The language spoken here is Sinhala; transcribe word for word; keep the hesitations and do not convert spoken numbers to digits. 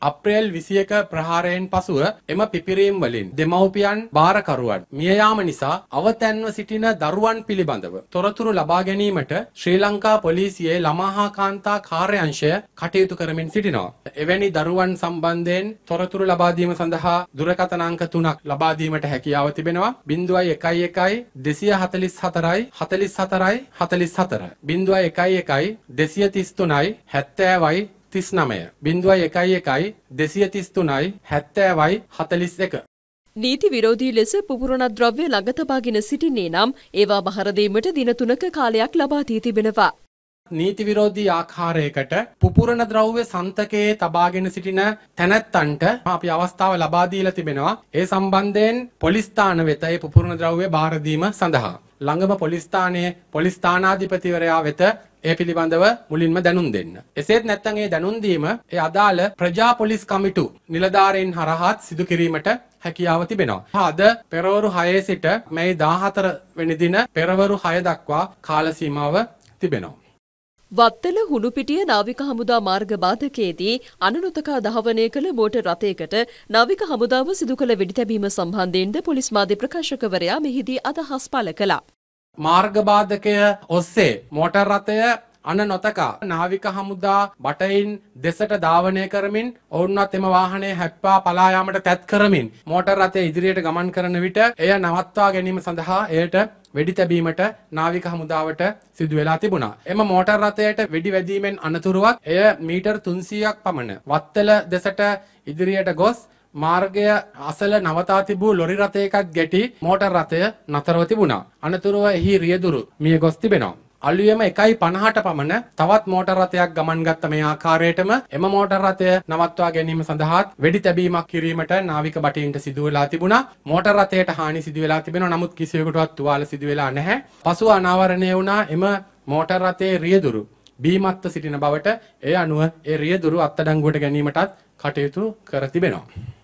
අප්‍රේල් විසි එක ප්‍රහාරයෙන් පසුව එම පිපිරීම් වලින් දෙමව්පියන් භාරකරුවන් මිය යාම නිසා අවතැන්ව සිටින දරුවන් පිළිබඳව තොරතුරු ලබා ගැනීමට ශ්‍රී ලංකා පොලිසියේ ළමා හා කාන්තා කාර්යාංශය කටයුතු කරමින් සිටිනවා. එවැනි දරුවන් සම්බන්ධයෙන් තොරතුරු ලබා දීම සඳහා දුරකථන අංක තුනක් ලබා දීමට හැකියාව තිබෙනවා. ज़ीरो एक एक දෙසිය හතළිස් හතරයි හතළිස් හතරයි හතළිස් හතර ज़ीरो एक एक දෙසිය තිස් තුනයි හැත්තෑවයි තිස් නවය ज़ीरो एक एक දෙසිය තිස් තුනයි හැත්තෑවයි හතළිස් එක. නීති විරෝධී ලෙස පුපුරණ ද්‍රව්‍ය ළඟ තබාගෙන සිටින්නේ නම් ඒවා බහර දීමට දින තුනක කාලයක් ලබා දී තිබෙනවා. නීති විරෝධී ආකාරයකට පුපුරණ ද්‍රව්‍ය සන්තකයේ තබාගෙන සිටින තැනැත්තන්ට අපි අවස්ථාව ලබා දීලා තිබෙනවා. ඒ සම්බන්ධයෙන් පොලිස් ස්ථාන වෙත ඒ පුපුරණ ද්‍රව්‍ය බාර දීම සඳහා ළඟම පොලිස් ස්ථානයේ පොලිස් ස්ථානාධිපතිවරයා වෙත ඒ පිළිබඳව මුලින්ම දැනුම් දෙන්න. එසේත් නැත්නම් ඒ දැනුම් දීම ඒ අදාළ ප්‍රජා පොලිස් කමිටු නිලධාරීන් හරහාත් සිදු කිරීමට හැකියාව තිබෙනවා. අද පෙරවරු හය සිට මැයි දාහතර වෙනි දින පෙරවරු හය දක්වා කාල සීමාව තිබෙනවා. වත්තල හුණුපිටිය නාවික හමුදා මාර්ග බාධකයේදී අනනුතකා දහවනය කළ මෝටර් රථයකට නාවික හමුදාව සිදු කළ වෙඩි තැබීම සම්බන්ධයෙන්ද පොලිස් මාධ්‍ය ප්‍රකාශකවරයා මෙහිදී අදහස් පළ කළා. මාර්ග බාධකය ඔස්සේ මෝටර් රථය අන නොතකා නාවික හමුදා බටයින් දෙසට ධාවනය කරමින් ඔවුන්වත් එම වාහනය හැප්පා පලා යාමට තැත් කරමින් මෝටර් රථය ඉදිරියට ගමන් කරන විට එය නවත්වා ගැනීම සඳහා එයට වෙඩි තැබීමට නාවික හමුදාවට සිදු වෙලා තිබුණා. එම මෝටර් රථයට වෙඩි වැදීමෙන් අනතුරුවත් එය මීටර් තුන්සීයක් පමණ වත්තල දෙසට ඉදිරියට ගොස් මාර්ගය අසල නවතා තිබූ ලොරි රථයකත් ගැටි මෝටර් රථය නතරව තිබුණා. අනතුරුව එහි රියදුරු මිය ගොස් තිබෙනවා. අලුයම එකයි පනහට පමණ තවත් මෝටර් රථයක් ගමන් ගත්ත මේ ආකාරයටම එම මෝටර් රථය නවත්වා ගැනීම සඳහා වෙඩි තැබීමක් කිරීමට නාවික බටීන්ට සිදු වෙලා තිබුණා. මෝටර් රථයට හානි සිදු වෙලා තිබෙනවා. නමුත් කිසිවෙකුටවත් තුවාල සිදු වෙලා නැහැ. පසුව අනාවරණය වුණා එම මෝටර් රථයේ රියදුරු බීමත්ව සිටින බවට ඒ අනුව ඒ රියදුරු අත්අඩංගුවට ගැනීමටත් කටයුතු කර තිබෙනවා.